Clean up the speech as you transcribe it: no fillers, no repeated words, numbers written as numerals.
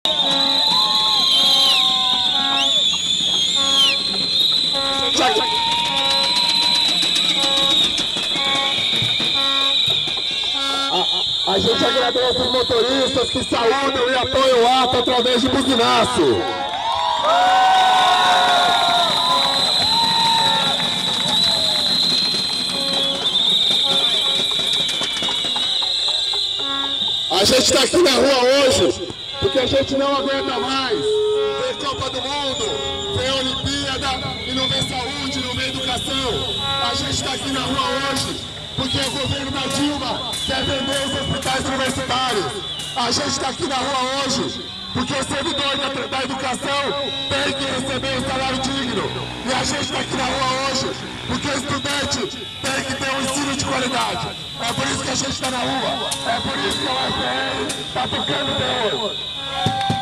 A gente agradece os motoristas que saúdam e apoiam o ato através de buzinaço. A gente está aqui na rua hoje porque a gente não aguenta mais ver Copa do Mundo, ver Olimpíada e não ver saúde, não ver educação. A gente está aqui na rua hoje porque o governo da Dilma quer vender os hospitais universitários. A gente está aqui na rua hoje porque o servidor da educação tem que receber um salário digno. E a gente está aqui na rua hoje porque o estudante tem que ter um ensino de qualidade. É por isso que a gente está na rua. É por isso que o UFR está tocando terror.